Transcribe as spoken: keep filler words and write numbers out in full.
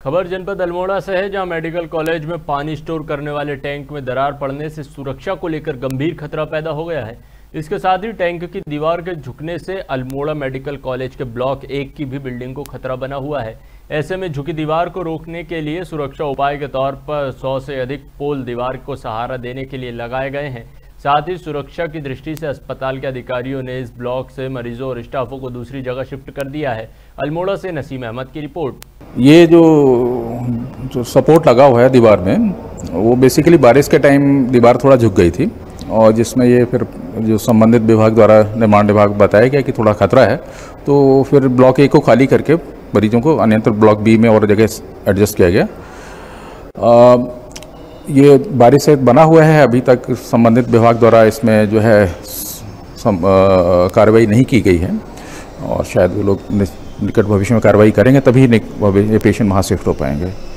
खबर जनपद अल्मोड़ा से है, जहां मेडिकल कॉलेज में पानी स्टोर करने वाले टैंक में दरार पड़ने से सुरक्षा को लेकर गंभीर खतरा पैदा हो गया है। इसके साथ ही टैंक की दीवार के झुकने से अल्मोड़ा मेडिकल कॉलेज के ब्लॉक एक की भी बिल्डिंग को खतरा बना हुआ है। ऐसे में झुकी दीवार को रोकने के लिए सुरक्षा उपाय के तौर पर सौ से अधिक पोल दीवार को सहारा देने के लिए लगाए गए हैं। साथ ही सुरक्षा की दृष्टि से अस्पताल के अधिकारियों ने इस ब्लॉक से मरीजों और स्टाफों को दूसरी जगह शिफ्ट कर दिया है। अल्मोड़ा से नसीम अहमद की रिपोर्ट। ये जो जो सपोर्ट लगा हुआ है दीवार में, वो बेसिकली बारिश के टाइम दीवार थोड़ा झुक गई थी और जिसमें ये फिर जो संबंधित विभाग द्वारा निर्माण विभाग बताया गया कि थोड़ा खतरा है, तो फिर ब्लॉक ए को खाली करके मरीजों को अन्यत्र ब्लॉक बी में और जगह एडजस्ट किया गया। आ, ये बारिश से बना हुआ है। अभी तक संबंधित विभाग द्वारा इसमें जो है कार्रवाई नहीं की गई है और शायद वो लोग निकट भविष्य में कार्रवाई करेंगे, तभी ये पेशेंट वहाँ शिफ्ट हो पाएंगे।